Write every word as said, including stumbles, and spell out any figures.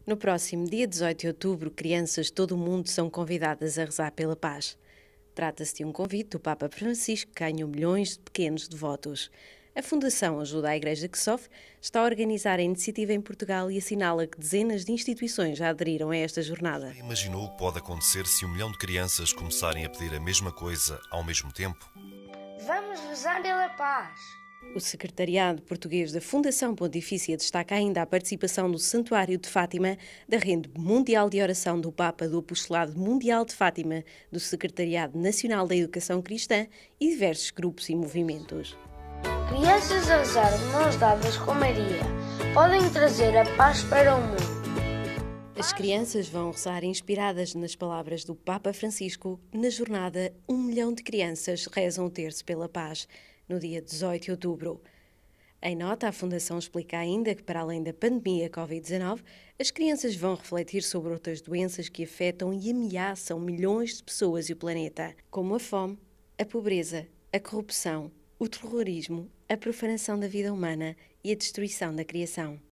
No próximo dia dezoito de outubro, crianças de todo o mundo são convidadas a rezar pela paz. Trata-se de um convite do Papa Francisco que ganhou milhões de pequenos devotos. A Fundação Ajuda à Igreja que Sofre está a organizar a iniciativa em Portugal e assinala que dezenas de instituições já aderiram a esta jornada. Já imaginou o que pode acontecer se um milhão de crianças começarem a pedir a mesma coisa ao mesmo tempo? Vamos rezar pela paz. O Secretariado Português da Fundação Pontifícia destaca ainda a participação do Santuário de Fátima, da Rede Mundial de Oração do Papa, do Apostolado Mundial de Fátima, do Secretariado Nacional da Educação Cristã e diversos grupos e movimentos. Crianças a rezar de mãos dadas com Maria podem trazer a paz para o mundo. As crianças vão rezar inspiradas nas palavras do Papa Francisco. Na jornada, um milhão de crianças rezam o terço pela paz, no dia dezoito de outubro. Em nota, a Fundação explica ainda que, para além da pandemia covid dezanove, as crianças vão refletir sobre outras doenças que afetam e ameaçam milhões de pessoas e o planeta, como a fome, a pobreza, a corrupção, o terrorismo, a profanação da vida humana e a destruição da criação.